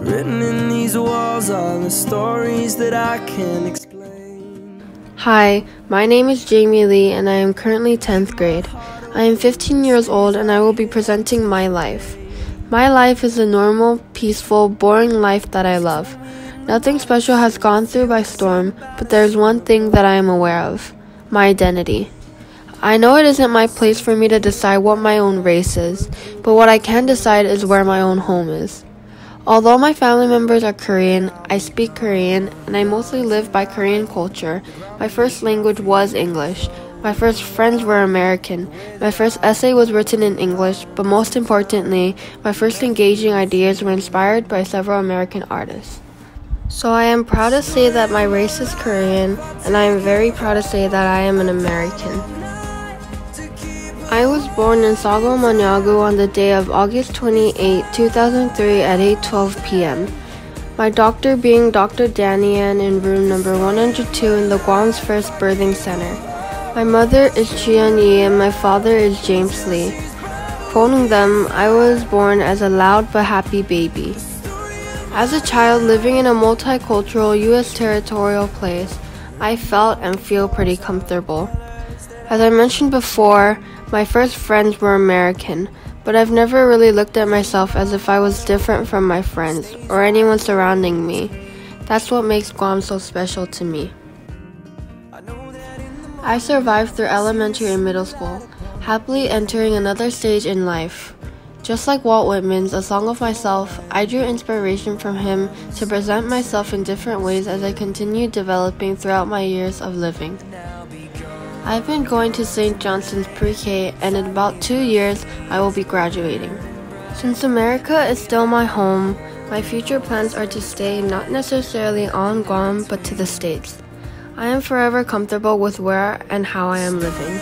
Written in these walls are the stories that I can't explain. Hi, my name is Jamie Lee and I am currently 10th grade. I am 15 years old and I will be presenting my life. My life is a normal, peaceful, boring life that I love. Nothing special has gone through by storm, but there is one thing that I am aware of: my identity. I know it isn't my place for me to decide what my own race is, but what I can decide is where my own home is. Although my family members are Korean, I speak Korean, and I mostly live by Korean culture. My first language was English. My first friends were American. My first essay was written in English, but most importantly, my first engaging ideas were inspired by several American artists. So I am proud to say that my race is Korean, and I am very proud to say that I am an American. I was born in Sago, Manyagu on the day of August 28, 2003 at 8:12 p.m. My doctor being Dr. Danian in room number 102 in the Guam's first birthing center. My mother is Chian Yi and my father is James Lee. Quoting them, I was born as a loud but happy baby. As a child living in a multicultural U.S. territorial place, I felt and feel pretty comfortable. As I mentioned before, my first friends were American, but I've never really looked at myself as if I was different from my friends or anyone surrounding me. That's what makes Guam so special to me. I survived through elementary and middle school, happily entering another stage in life. Just like Walt Whitman's A Song of Myself, I drew inspiration from him to present myself in different ways as I continued developing throughout my years of living. I've been going to St. Johnson's Pre-K, and in about 2 years, I will be graduating. Since America is still my home, my future plans are to stay not necessarily on Guam, but to the States. I am forever comfortable with where and how I am living.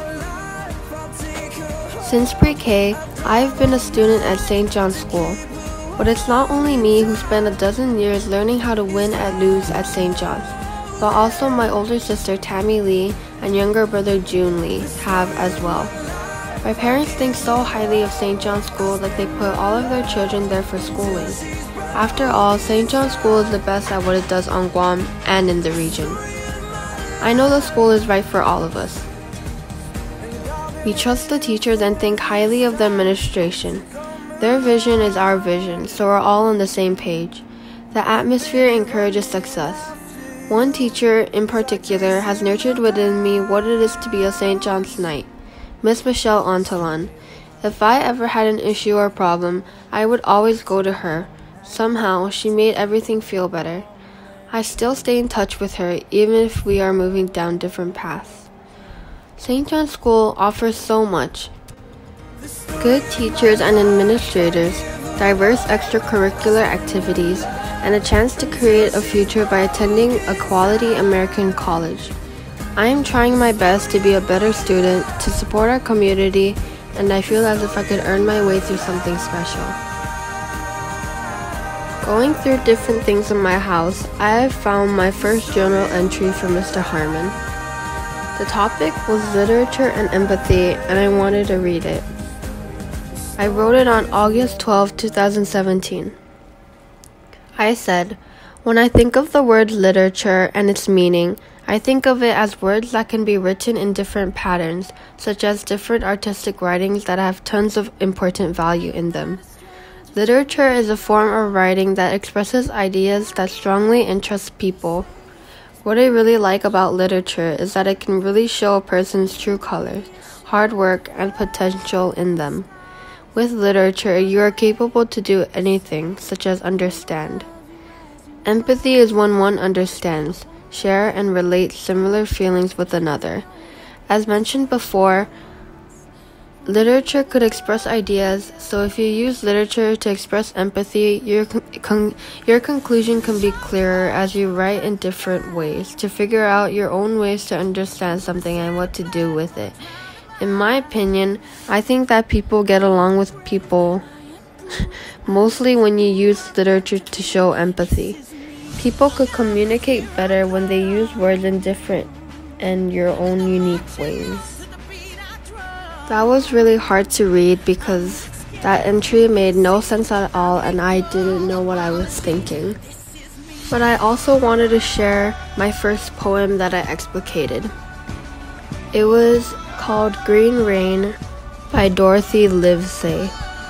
Since Pre-K, I've been a student at St. John's School. But it's not only me who spent a dozen years learning how to win and lose at St. John's, but also my older sister Tammy Lee and younger brother June Lee have as well. My parents think so highly of St. John's School that they put all of their children there for schooling. After all, St. John's School is the best at what it does on Guam and in the region. I know the school is right for all of us. We trust the teachers and think highly of the administration. Their vision is our vision, so we're all on the same page. The atmosphere encourages success. One teacher, in particular, has nurtured within me what it is to be a St. John's Knight, Miss Michelle Ontalan. If I ever had an issue or problem, I would always go to her. Somehow, she made everything feel better. I still stay in touch with her, even if we are moving down different paths. St. John's School offers so much. Good teachers and administrators, diverse extracurricular activities, and a chance to create a future by attending a quality American college. I am trying my best to be a better student, to support our community, and I feel as if I could earn my way through something special. Going through different things in my house, I have found my first journal entry from Mr. Harmon. The topic was literature and empathy, and I wanted to read it. I wrote it on August 12, 2017. I said, when I think of the word literature and its meaning, I think of it as words that can be written in different patterns, such as different artistic writings that have tons of important value in them. Literature is a form of writing that expresses ideas that strongly interest people. What I really like about literature is that it can really show a person's true colors, hard work, and potential in them. With literature, you are capable to do anything, such as understand. Empathy is when one understands, share, and relate similar feelings with another. As mentioned before, literature could express ideas, so if you use literature to express empathy, your conclusion can be clearer as you write in different ways to figure out your own ways to understand something and what to do with it. In my opinion, I think that people get along with people mostly when you use literature to show empathy. People could communicate better when they use words in different and your own unique ways. That was really hard to read because That entry made no sense at all, and I didn't know what I was thinking. But I also wanted to share my first poem that I explicated. It was called Green Rain by Dorothy Livesey.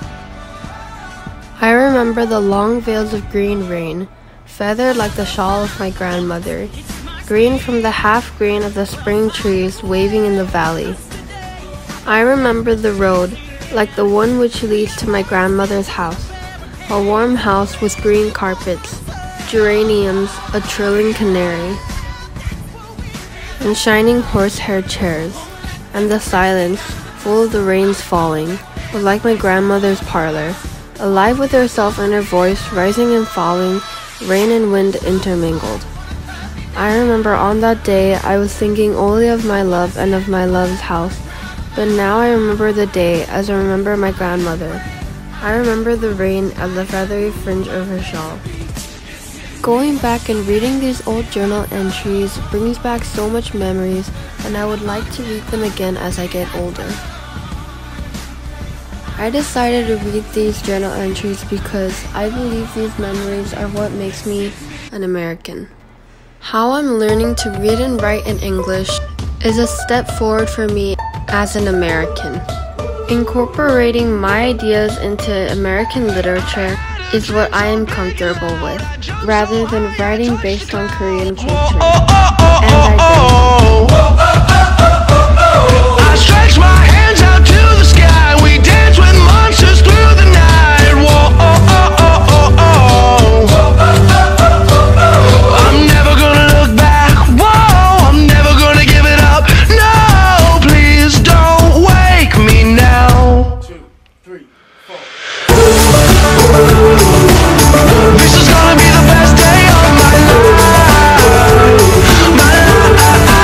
I remember the long veils of green rain, feathered like the shawl of my grandmother, green from the half green of the spring trees waving in the valley. I remember the road, like the one which leads to my grandmother's house, a warm house with green carpets, geraniums, a trilling canary, and shining horsehair chairs, and the silence, full of the rains falling, was like my grandmother's parlor, alive with herself and her voice, rising and falling, rain and wind intermingled. I remember on that day I was thinking only of my love and of my love's house, but now I remember the day as I remember my grandmother. I remember the rain as the feathery fringe of her shawl. Going back and reading these old journal entries brings back so much memories, and I would like to read them again as I get older. I decided to read these journal entries because I believe these memories are what makes me an American. How I'm learning to read and write in English is a step forward for me as an American. Incorporating my ideas into American literature is what I am comfortable with, rather than writing based on Korean culture and identity. I stretch my hands out to the sky. We dance with monsters through the night. I'm never gonna look back. Whoa, I'm never gonna give it up. No, please don't wake me now. 2, 3, 4. This is gonna be the best day of my life. My life.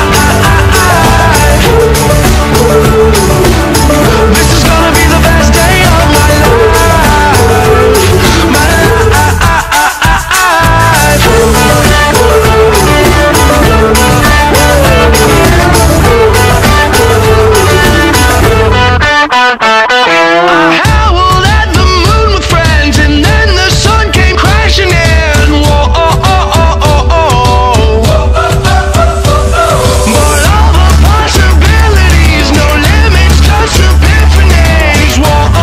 This is gonna be the best day of my life. My life. I howled at the moon with friends, and then the sun came crashing in. Whoa, but all the possibilities, no limits, just epiphanies. Whoa,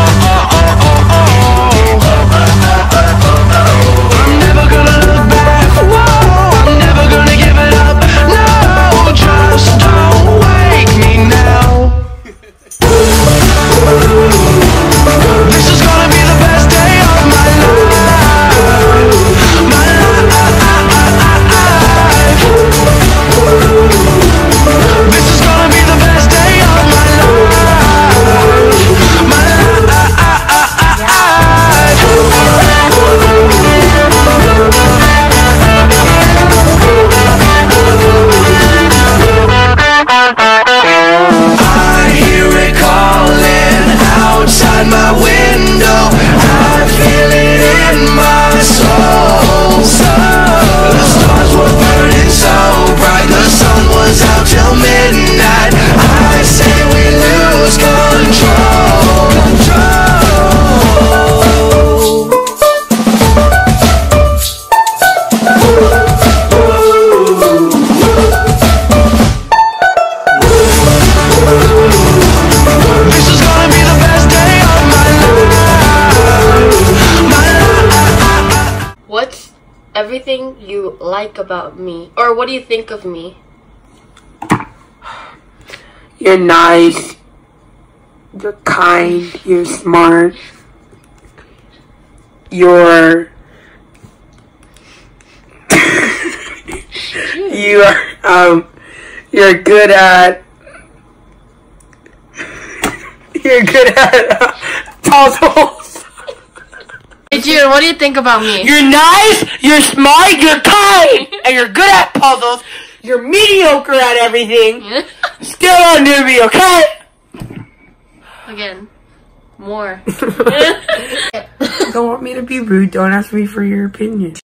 I'm never gonna look back. Whoa, I'm never gonna give it up. No, just don't wake me now. This is gonna be the best day of my life. My life. This is gonna be the best day of my life. My I hear it calling outside my window. I feel it in my soul. The stars were burning so bright, the sun was out till midnight. I say we lose control. This is gonna be the best day of my life. My life. What's everything you like about me? Or what do you think of me? You're nice, you're kind, you're smart, you're you're good at puzzles. Hey June, what do you think about me? You're nice, you're smart, you're kind, and you're good at puzzles. You're mediocre at everything. Still under me, okay? Again, more. Don't want me to be rude, don't ask me for your opinion.